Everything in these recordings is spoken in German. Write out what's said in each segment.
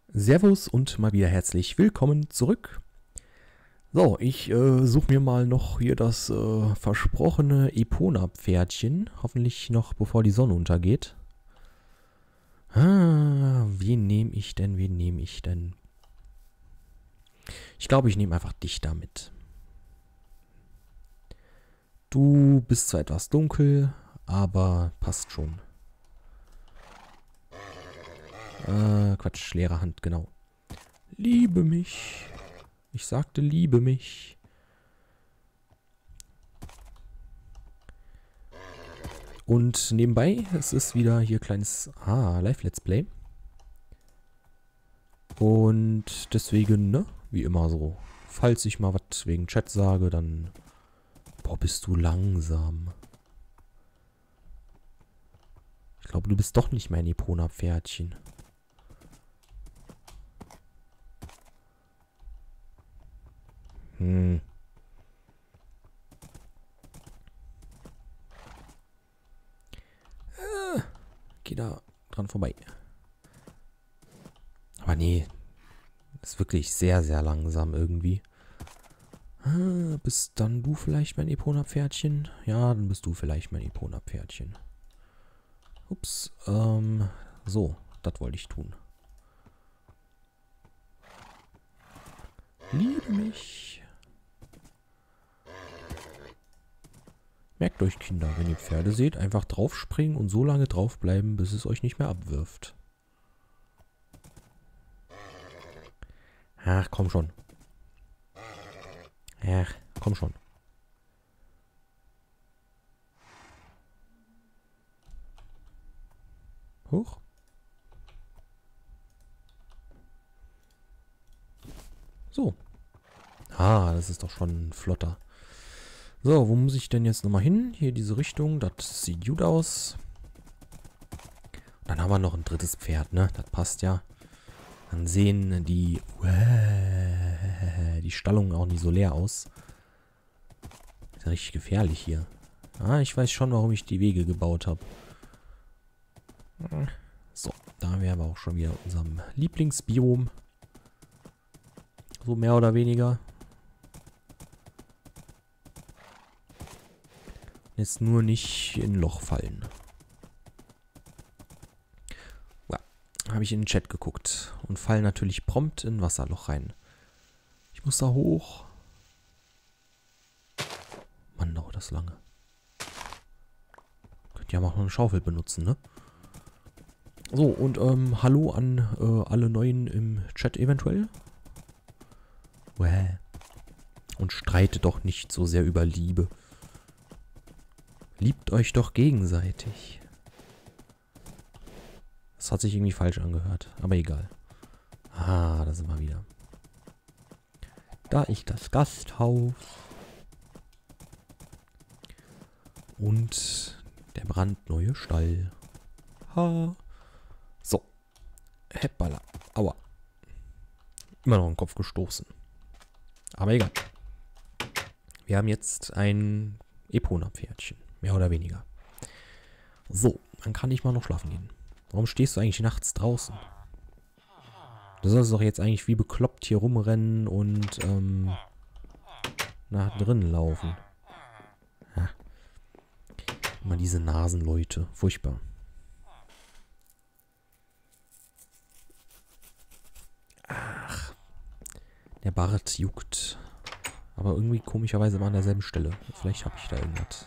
Servus und mal wieder herzlich willkommen zurück. So, ich suche mir mal noch hier das versprochene Epona-Pferdchen. Hoffentlich noch bevor die Sonne untergeht. Wen nehme ich denn? Ich glaube, ich nehme einfach dich damit. Du bist zwar etwas dunkel, aber passt schon. Quatsch, leere Hand, genau. Liebe mich. Ich sagte, liebe mich. Und nebenbei, es ist wieder hier kleines Live-Let's Play. Und deswegen, ne, wie immer so. Falls ich mal was wegen Chat sage, dann... Boah, bist du langsam. Ich glaube, du bist doch nicht mein Epona-Pferdchen. Geh da dran vorbei. Aber nee. Ist wirklich sehr, sehr langsam irgendwie. Bist dann du vielleicht mein Epona-Pferdchen? Ja, dann bist du vielleicht mein Epona-Pferdchen. Ups. So. Das wollte ich tun. Liebe mich. Merkt euch, Kinder, wenn ihr Pferde seht, einfach draufspringen und so lange draufbleiben, bis es euch nicht mehr abwirft. Ach, komm schon. Ach, komm schon. Hoch. So. Das ist doch schon flotter. So, wo muss ich denn jetzt nochmal hin? Hier diese Richtung. Das sieht gut aus. Dann haben wir noch ein drittes Pferd, ne? Das passt ja. Dann sehen die Stallungen auch nicht so leer aus. Ist ja richtig gefährlich hier. Ich weiß schon, warum ich die Wege gebaut habe. So, da wären wir auch schon wieder in unserem Lieblingsbiom. So mehr oder weniger. Jetzt nur nicht in ein Loch fallen. Ja, habe ich in den Chat geguckt. Und fall natürlich prompt in ein Wasserloch rein. Ich muss da hoch. Mann, dauert das lange. Könnt ihr ja mal eine Schaufel benutzen, ne? So, und hallo an alle Neuen im Chat eventuell. Und streitet doch nicht so sehr über Liebe. Liebt euch doch gegenseitig. Das hat sich irgendwie falsch angehört, aber egal. Da sind wir wieder. Da ist das Gasthaus. Und der brandneue Stall. So. Heppala. Aua. Immer noch in den Kopf gestoßen. Aber egal. Wir haben jetzt ein Epona-Pferdchen. Mehr oder weniger. So, dann kann ich mal noch schlafen gehen. Warum stehst du eigentlich nachts draußen? Du sollst doch jetzt eigentlich wie bekloppt hier rumrennen und nach drinnen laufen. Ja. Immer diese Nasenleute. Furchtbar. Ach. Der Bart juckt. Aber irgendwie komischerweise immer an derselben Stelle. Vielleicht habe ich da irgendwas.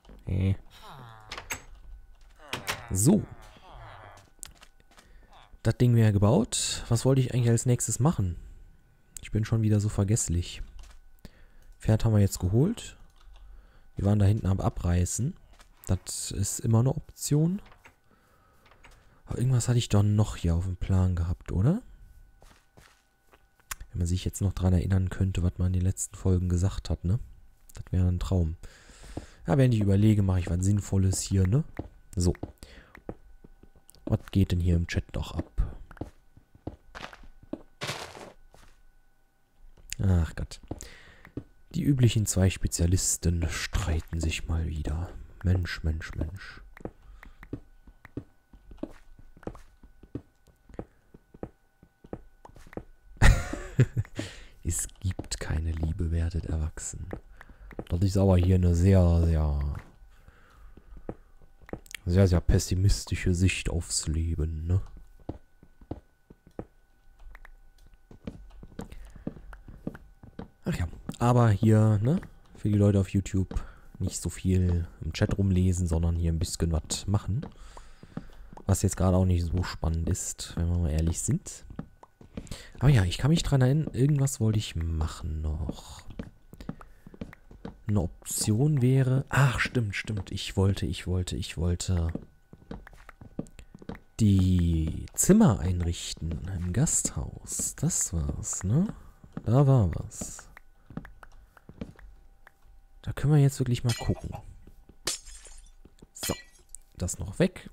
So. Das Ding wäre gebaut. Was wollte ich eigentlich als nächstes machen? Ich bin schon wieder so vergesslich. Pferd haben wir jetzt geholt. Wir waren da hinten am Abreißen. Das ist immer eine Option. Aber irgendwas hatte ich doch noch hier auf dem Plan gehabt, oder? Wenn man sich jetzt noch dran erinnern könnte, was man in den letzten Folgen gesagt hat, ne? Das wäre ein Traum. Ja, während ich überlege, mache ich was Sinnvolles hier, ne? So. Was geht denn hier im Chat noch ab? Ach Gott. Die üblichen zwei Spezialisten streiten sich mal wieder. Mensch, Mensch, Mensch. werdet erwachsen. Das ist aber hier eine sehr, sehr pessimistische Sicht aufs Leben, ne? Ach ja, aber hier, ne, für die Leute auf YouTube nicht so viel im Chat rumlesen, sondern hier ein bisschen was machen. Was jetzt gerade auch nicht so spannend ist, wenn wir mal ehrlich sind. Aber ja, ich kann mich dran erinnern, irgendwas wollte ich machen noch. Eine Option wäre... Ach, stimmt. Ich wollte die Zimmer einrichten im Gasthaus. Das war's, ne? Da war was. Da können wir jetzt wirklich mal gucken. So, das noch weg.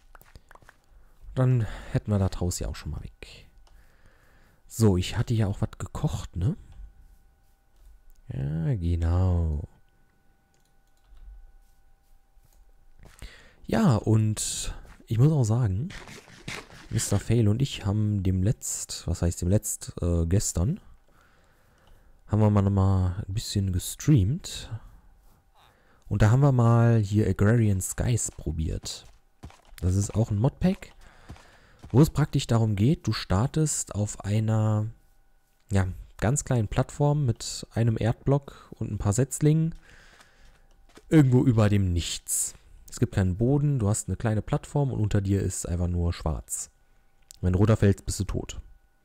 Dann hätten wir das Haus ja auch schon mal weg. So, ich hatte ja auch was gekocht, ne? Ja, genau. Ja, und ich muss auch sagen, Mr. Fail und ich haben gestern, haben wir mal nochmal ein bisschen gestreamt. Und da haben wir mal hier Agrarian Skies probiert. Das ist auch ein Modpack, wo es praktisch darum geht, du startest auf einer, ja, ganz kleinen Plattform mit einem Erdblock und ein paar Setzlingen irgendwo über dem Nichts. Es gibt keinen Boden, du hast eine kleine Plattform und unter dir ist einfach nur schwarz. Wenn du runterfällst, bist du tot.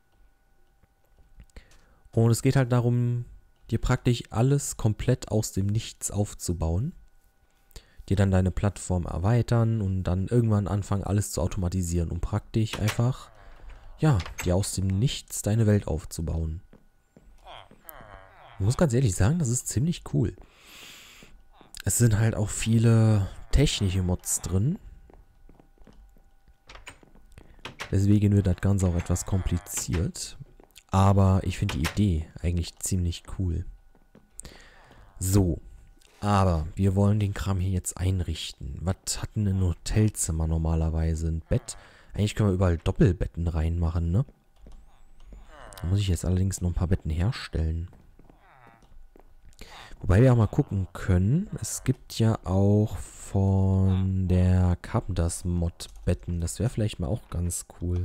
Und es geht halt darum, dir praktisch alles komplett aus dem Nichts aufzubauen. Dir dann deine Plattform erweitern und dann irgendwann anfangen, alles zu automatisieren, um praktisch einfach, ja, dir aus dem Nichts deine Welt aufzubauen. Ich muss ganz ehrlich sagen, das ist ziemlich cool. Es sind halt auch viele technische Mods drin. Deswegen wird das Ganze auch etwas kompliziert. Aber ich finde die Idee eigentlich ziemlich cool. So, aber wir wollen den Kram hier jetzt einrichten. Was hat denn ein Hotelzimmer normalerweise? Ein Bett? Eigentlich können wir überall Doppelbetten reinmachen, ne? Da muss ich jetzt allerdings noch ein paar Betten herstellen. Wobei wir auch mal gucken können. Es gibt ja auch von der Carpenters Mod Betten. Das wäre vielleicht mal auch ganz cool.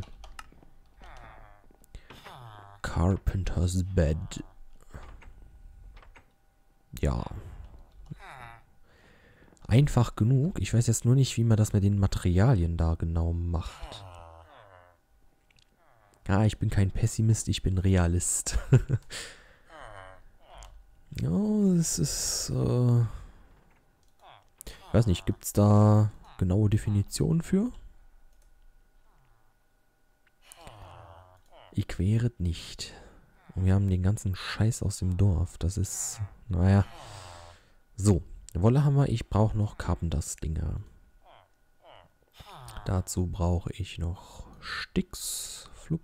Carpenter's Bed. Ja. Einfach genug. Ich weiß jetzt nur nicht, wie man das mit den Materialien da genau macht. Ja, ich bin kein Pessimist, ich bin Realist. Ja, es ist... ich weiß nicht, gibt es da genaue Definitionen für? Ich quäret nicht. Und wir haben den ganzen Scheiß aus dem Dorf. Das ist... Naja. So. Wolle haben wir. Ich brauche noch Carpenters-Dinger. Dazu brauche ich noch Sticks. Flup.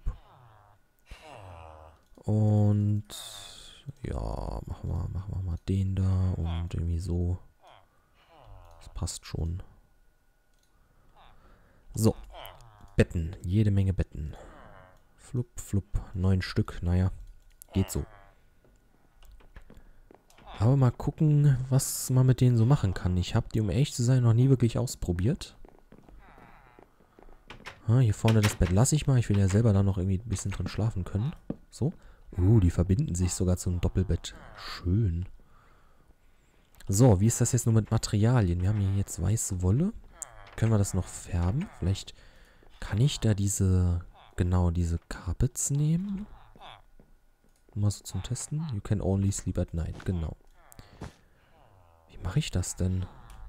Und... Ja, machen wir mal den da und irgendwie so. Das passt schon. So. Betten. Jede Menge Betten. Flup, flup. 9 Stück. Naja. Geht so. Aber mal gucken, was man mit denen so machen kann. Ich habe die, um ehrlich zu sein, noch nie wirklich ausprobiert. Hier vorne das Bett lasse ich mal. Ich will ja selber da noch irgendwie ein bisschen drin schlafen können. So. Die verbinden sich sogar zu einem Doppelbett. Schön. So, wie ist das jetzt nur mit Materialien? Wir haben hier jetzt weiße Wolle. Können wir das noch färben? Vielleicht kann ich da diese Carpets nehmen. Mal so zum Testen. You can only sleep at night. Genau. Wie mache ich das denn?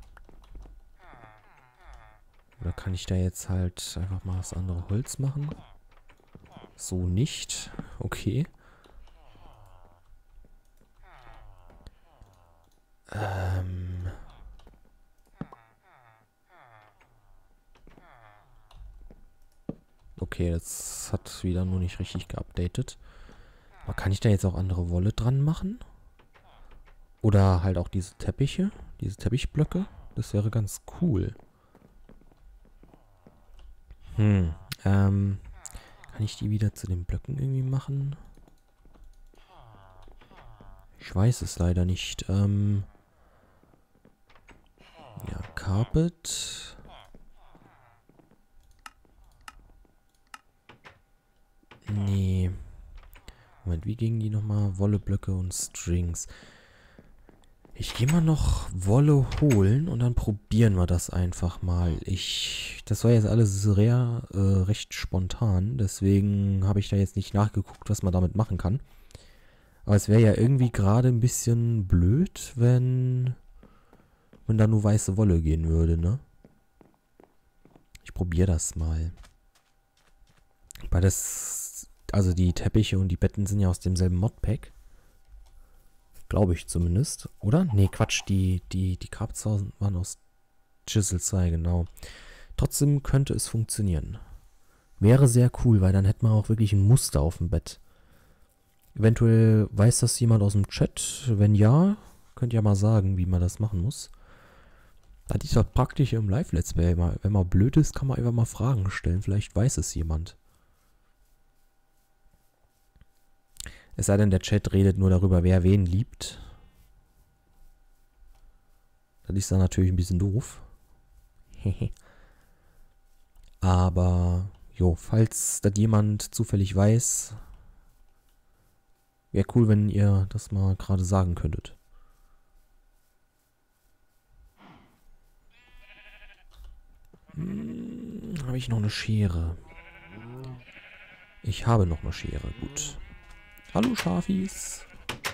Oder kann ich da jetzt halt einfach mal das andere Holz machen? So nicht. Okay. Okay, das hat wieder nur nicht richtig geupdatet. Aber kann ich da jetzt auch andere Wolle dran machen? Oder halt auch diese Teppiche? Diese Teppichblöcke? Das wäre ganz cool. Kann ich die wieder zu den Blöcken irgendwie machen? Ich weiß es leider nicht. Ja, Carpet. Nee. Moment, wie gingen die nochmal? Wolleblöcke und Strings. Ich gehe mal noch Wolle holen und dann probieren wir das einfach mal. Das war jetzt alles recht spontan, deswegen habe ich da jetzt nicht nachgeguckt, was man damit machen kann. Aber es wäre ja irgendwie gerade ein bisschen blöd, wenn da nur weiße Wolle gehen würde, ne? Ich probiere das mal. Also die Teppiche und die Betten sind ja aus demselben Modpack. Glaube ich zumindest, oder? Nee, Quatsch, die Carpets waren aus Chisel 2, genau. Trotzdem könnte es funktionieren. Wäre sehr cool, weil dann hätte man auch wirklich ein Muster auf dem Bett. Eventuell weiß das jemand aus dem Chat. Wenn ja, könnt ihr mal sagen, wie man das machen muss. Das ist doch praktisch im Live-Let's Play. Wenn man blöd ist, kann man einfach mal Fragen stellen. Vielleicht weiß es jemand. Es sei denn, der Chat redet nur darüber, wer wen liebt. Das ist dann natürlich ein bisschen doof. Aber, jo, falls das jemand zufällig weiß, wäre cool, wenn ihr das mal gerade sagen könntet. Habe ich noch eine Schere? Ich habe noch eine Schere, gut. Hallo Schafis.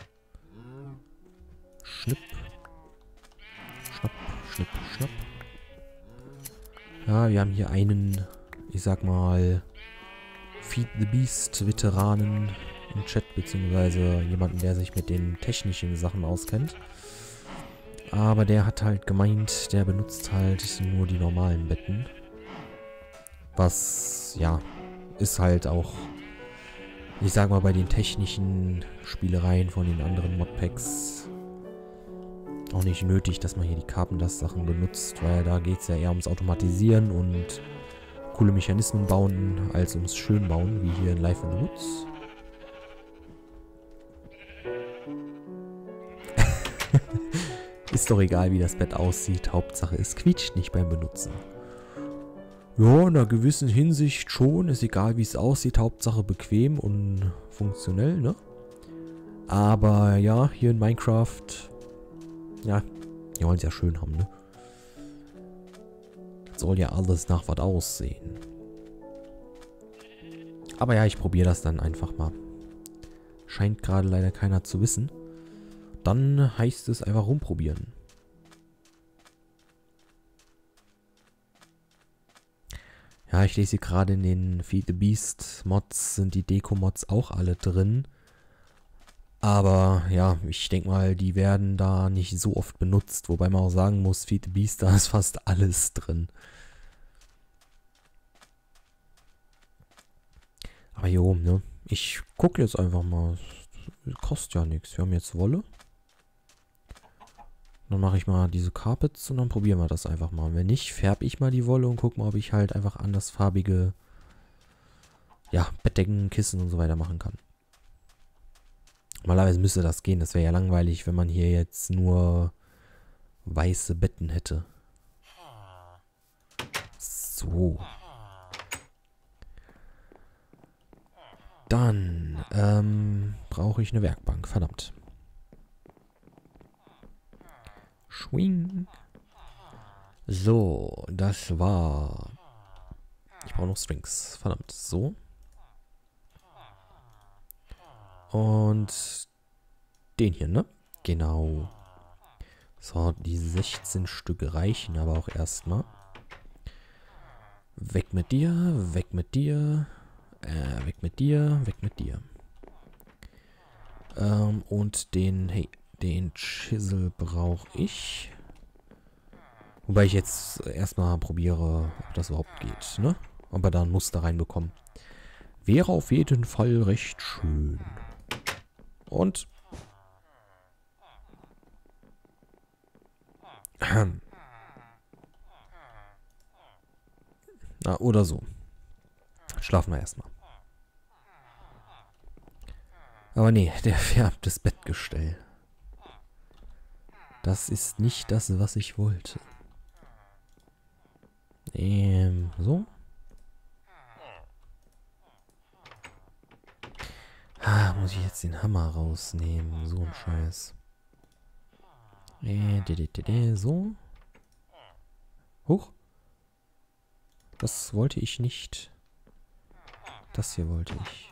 Schnipp. Schnapp, schnipp, schnapp. Ja, wir haben hier einen, ich sag mal, Feed the Beast Veteranen im Chat, beziehungsweise jemanden, der sich mit den technischen Sachen auskennt. Aber der hat halt gemeint, der benutzt halt nur die normalen Betten. Was, ja, ist halt auch, ich sag mal, bei den technischen Spielereien von den anderen Modpacks auch nicht nötig, dass man hier die Carpenters-Sachen benutzt, weil da geht es ja eher ums Automatisieren und coole Mechanismen bauen, als ums Schönbauen, wie hier in Life in the Woods. Ist doch egal, wie das Bett aussieht. Hauptsache, es quietscht nicht beim Benutzen. Ja, in einer gewissen Hinsicht schon. Ist egal, wie es aussieht. Hauptsache bequem und funktionell, ne? Aber ja, hier in Minecraft, ja, die wollen es ja schön haben, ne? Das soll ja alles nach was aussehen. Aber ja, ich probiere das dann einfach mal. Scheint gerade leider keiner zu wissen. Dann heißt es einfach rumprobieren. Ja, ich lese gerade in den Feed the Beast Mods sind die Deko-Mods auch alle drin. Aber ja, ich denke mal, die werden da nicht so oft benutzt. Wobei man auch sagen muss, Feed the Beast, da ist fast alles drin. Aber jo, ne? Ich gucke jetzt einfach mal. Kostet ja nichts. Wir haben jetzt Wolle. Dann mache ich mal diese Carpets und dann probieren wir das einfach mal. Und wenn nicht, färbe ich mal die Wolle und gucke mal, ob ich halt einfach andersfarbige, ja, Bettdecken, Kissen und so weiter machen kann. Normalerweise müsste das gehen. Das wäre ja langweilig, wenn man hier jetzt nur weiße Betten hätte. So. Dann brauche ich eine Werkbank. Verdammt. Schwing. So, das war... Ich brauche noch Strings. Verdammt. So. Und den hier, ne? Genau. So, die 16 Stück reichen aber auch erstmal. Weg mit dir, weg mit dir. Weg mit dir, weg mit dir. Und den Chisel brauche ich. Wobei ich jetzt erstmal probiere, ob das überhaupt geht, ne? Ob wir da ein Muster reinbekommen. Wäre auf jeden Fall recht schön. Und... Na, oder so. Schlafen wir erstmal. Aber nee, der färbt das Bettgestell. Das ist nicht das, was ich wollte. So. Muss ich jetzt den Hammer rausnehmen? So ein Scheiß. So. Huch. Das wollte ich nicht. Das hier wollte ich.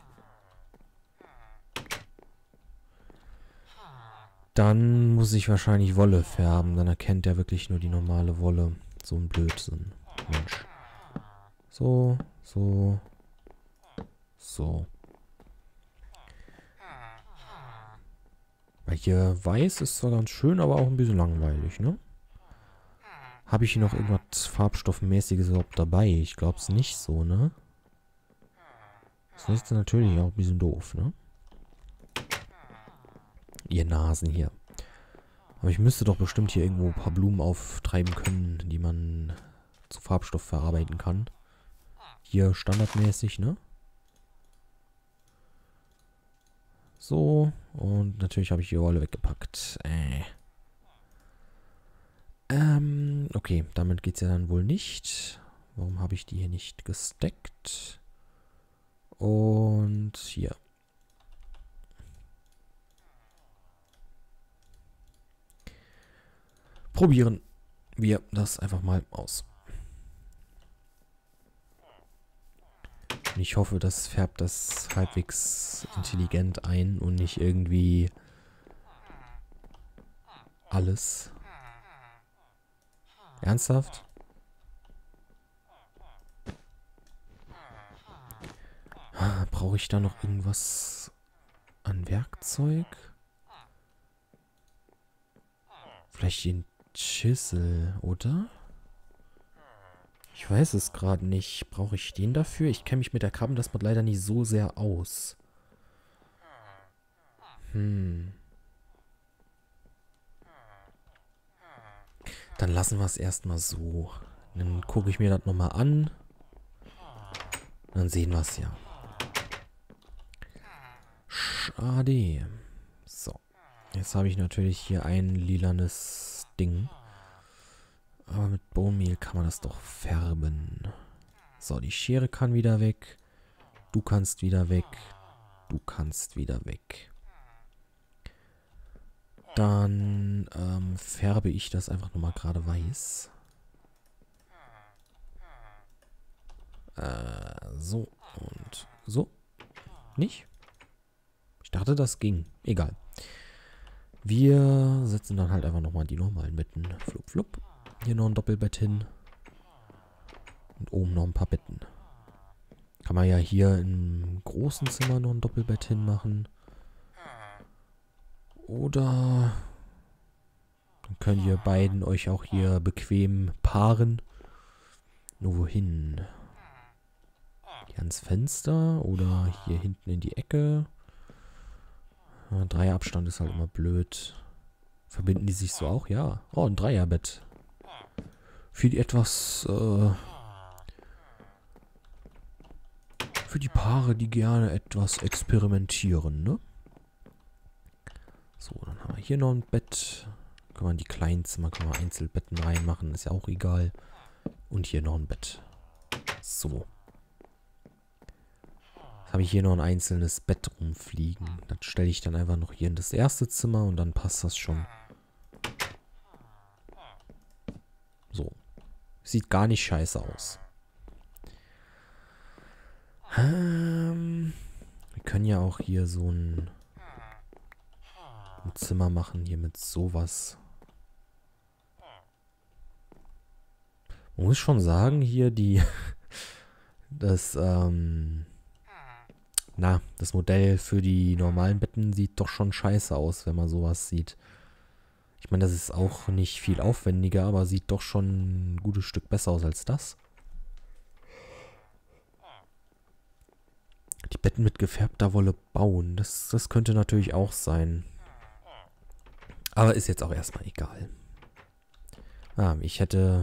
Dann muss ich wahrscheinlich Wolle färben. Dann erkennt er wirklich nur die normale Wolle. So ein Blödsinn. Mensch. So, so, so. Weil hier weiß ist zwar ganz schön, aber auch ein bisschen langweilig, ne? Habe ich hier noch irgendwas Farbstoffmäßiges überhaupt dabei? Ich glaube es nicht so, ne? Das ist natürlich auch ein bisschen doof, ne? Ihr Nasen hier. Aber ich müsste doch bestimmt hier irgendwo ein paar Blumen auftreiben können, die man zu Farbstoff verarbeiten kann. Hier standardmäßig, ne? So. Und natürlich habe ich die Rolle weggepackt. Okay, damit geht's ja dann wohl nicht. Warum habe ich die hier nicht gesteckt? Und hier. Probieren wir das einfach mal aus. Und ich hoffe, das färbt das halbwegs intelligent ein und nicht irgendwie alles. Ernsthaft? Brauche ich da noch irgendwas an Werkzeug? Vielleicht den Chisel, oder? Ich weiß es gerade nicht. Brauche ich den dafür? Ich kenne mich mit der Krabbenlastmod leider nicht so sehr aus. Dann lassen wir es erstmal so. Dann gucke ich mir das nochmal an. Dann sehen wir es ja. Schade. So. Jetzt habe ich natürlich hier ein lilanes Ding. Aber mit Bone Meal kann man das doch färben. So, die Schere kann wieder weg. Du kannst wieder weg. Du kannst wieder weg. Dann färbe ich das einfach nochmal gerade weiß. So und so. Nicht? Ich dachte, das ging. Egal. Wir setzen dann halt einfach nochmal die normalen Betten. Flup, flup. Hier noch ein Doppelbett hin. Und oben noch ein paar Betten. Kann man ja hier im großen Zimmer noch ein Doppelbett hinmachen. Oder dann könnt ihr beiden euch auch hier bequem paaren. Nur wohin? Hier ans Fenster oder hier hinten in die Ecke. Ja, Dreierabstand ist halt immer blöd. Verbinden die sich so auch? Ja. Oh, ein Dreierbett. Für die etwas, für die Paare, die gerne etwas experimentieren, ne? So, dann haben wir hier noch ein Bett. Können wir in die kleinen Zimmer, können wir Einzelbetten reinmachen, ist ja auch egal. Und hier noch ein Bett. So. Jetzt habe ich hier noch ein einzelnes Bett rumfliegen. Das stelle ich dann einfach noch hier in das erste Zimmer und dann passt das schon. So. Sieht gar nicht scheiße aus. Wir können ja auch hier so ein Zimmer machen, hier mit sowas. Man muss schon sagen, hier das Modell für die normalen Betten sieht doch schon scheiße aus, wenn man sowas sieht. Ich meine, das ist auch nicht viel aufwendiger, aber sieht doch schon ein gutes Stück besser aus als das. Die Betten mit gefärbter Wolle bauen, das könnte natürlich auch sein. Aber ist jetzt auch erstmal egal. Ich hätte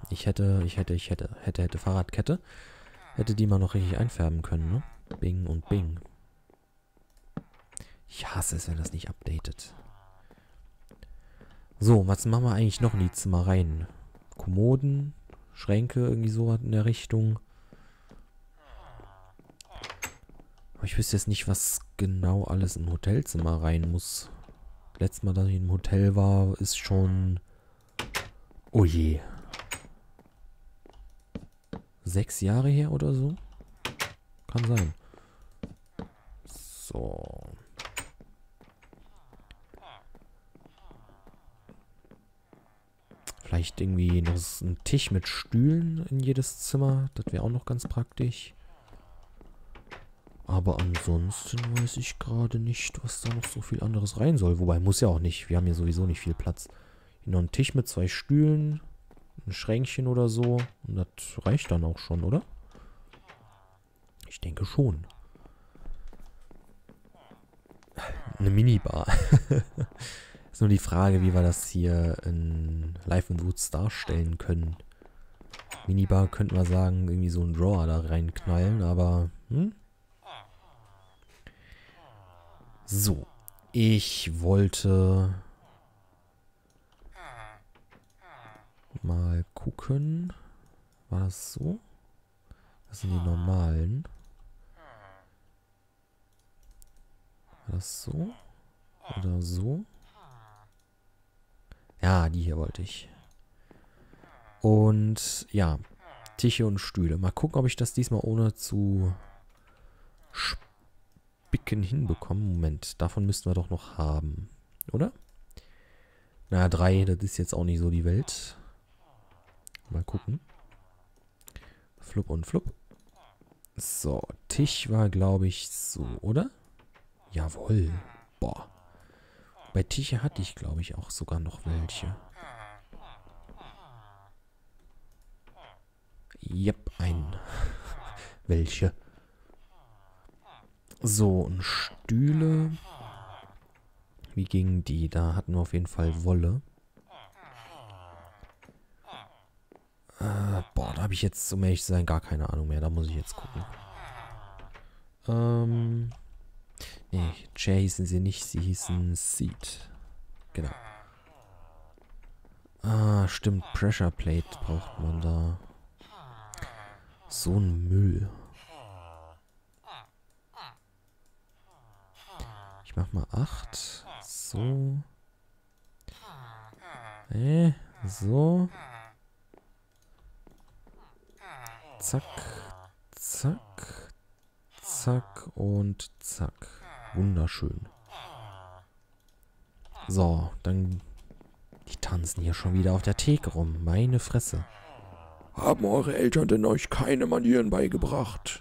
Fahrradkette. Hätte die mal noch richtig einfärben können, ne? Bing und Bing. Ich hasse es, wenn das nicht updatet. So, was machen wir eigentlich noch in die Zimmer rein? Kommoden, Schränke, irgendwie sowas in der Richtung. Aber ich wüsste jetzt nicht, was genau alles in ein Hotelzimmer rein muss. Letztes Mal, dass ich im Hotel war, ist schon... Oh je. 6 Jahre her oder so? Kann sein. So. Vielleicht irgendwie noch ein Tisch mit Stühlen in jedes Zimmer. Das wäre auch noch ganz praktisch. Aber ansonsten weiß ich gerade nicht, was da noch so viel anderes rein soll. Wobei, muss ja auch nicht. Wir haben hier sowieso nicht viel Platz. Hier noch ein Tisch mit 2 Stühlen. Ein Schränkchen oder so. Und das reicht dann auch schon, oder? Ich denke schon. Eine Minibar. Ist nur die Frage, wie wir das hier in Live in Woods darstellen können. Minibar könnten wir sagen, irgendwie so einen Drawer da reinknallen, aber... So. Ich wollte... mal gucken. War das so? Das sind die normalen. War das so? Oder so? Ja, die hier wollte ich. Und ja, Tische und Stühle. Mal gucken, ob ich das diesmal ohne zu spicken hinbekomme. Moment, davon müssten wir doch noch haben. Oder? Na, 3, das ist jetzt auch nicht so die Welt. Mal gucken. Flupp und flupp. So, Tisch war, glaube ich, so, oder? Jawohl. Boah. Bei Tische hatte ich, glaube ich, auch sogar noch welche. Yep, welche. So, und Stühle. Wie gingen die? Da hatten wir auf jeden Fall Wolle. Boah, da habe ich jetzt, um ehrlich zu sein, gar keine Ahnung mehr. Da muss ich jetzt gucken. Nee, Chair hießen sie nicht. Sie hießen Seat. Genau. Ah, stimmt. Pressure Plate braucht man da. So ein Müll. Ich mach mal 8. So. So. Zack. Zack. Zack und zack. Wunderschön. So, dann... Die tanzen hier schon wieder auf der Theke rum. Meine Fresse. Haben eure Eltern denn euch keine Manieren beigebracht?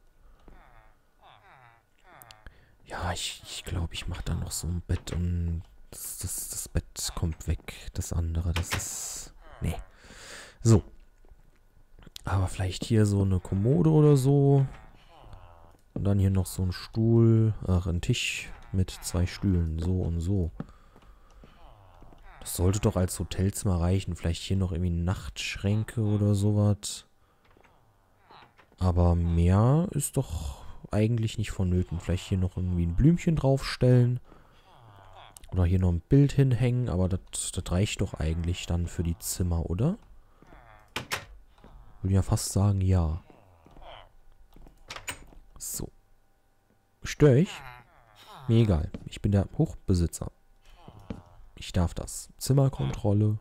Ja, ich glaube, ich mache da noch so ein Bett und das Bett kommt weg. Das andere, das ist... Nee. So. Aber vielleicht hier so eine Kommode oder so. Und dann hier noch so ein Stuhl. Ach, ein Tisch mit 2 Stühlen. So und so. Das sollte doch als Hotelzimmer reichen. Vielleicht hier noch irgendwie Nachtschränke oder sowas. Aber mehr ist doch eigentlich nicht vonnöten. Vielleicht hier noch irgendwie ein Blümchen draufstellen. Oder hier noch ein Bild hinhängen. Aber das reicht doch eigentlich dann für die Zimmer, oder? Würde ja fast sagen, ja. So. Störe ich? Mir egal. Ich bin der Hochbesitzer. Ich darf das. Zimmerkontrolle.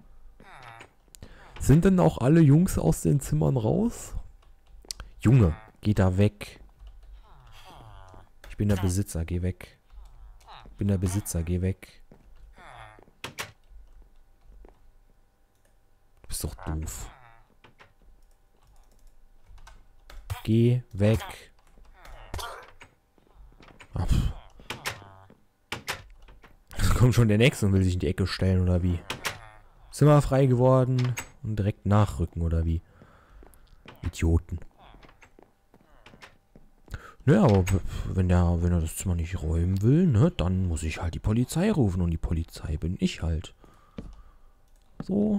Sind denn auch alle Jungs aus den Zimmern raus? Junge, geh da weg. Ich bin der Besitzer, geh weg. Ich bin der Besitzer, geh weg. Du bist doch doof. Geh weg. Ach. Kommt schon der Nächste und will sich in die Ecke stellen, oder wie? Zimmer frei geworden und direkt nachrücken, oder wie? Idioten. Naja, aber wenn er das Zimmer nicht räumen will, ne, dann muss ich halt die Polizei rufen und die Polizei bin ich halt. So.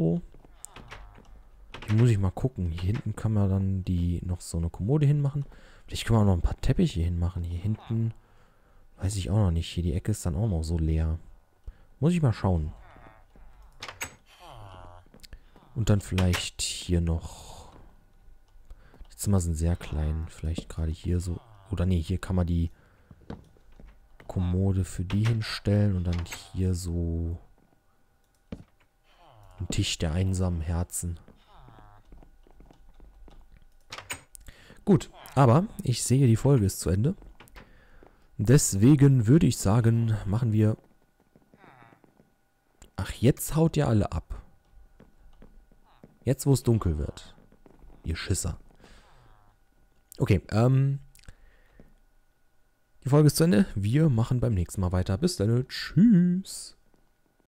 Hier muss ich mal gucken. Hier hinten kann man dann noch so eine Kommode hinmachen. Vielleicht können wir auch noch ein paar Teppiche hinmachen. Hier hinten weiß ich auch noch nicht. Hier die Ecke ist dann auch noch so leer. Muss ich mal schauen. Und dann vielleicht hier noch... Die Zimmer sind sehr klein. Vielleicht gerade hier so... Oder nee, hier kann man die Kommode für die hinstellen. Und dann hier so... Ein Tisch der einsamen Herzen. Gut, aber ich sehe, die Folge ist zu Ende. Deswegen würde ich sagen, machen wir... Ach, jetzt haut ihr alle ab. Jetzt, wo es dunkel wird. Ihr Schisser. Okay, die Folge ist zu Ende. Wir machen beim nächsten Mal weiter. Bis dann. Tschüss.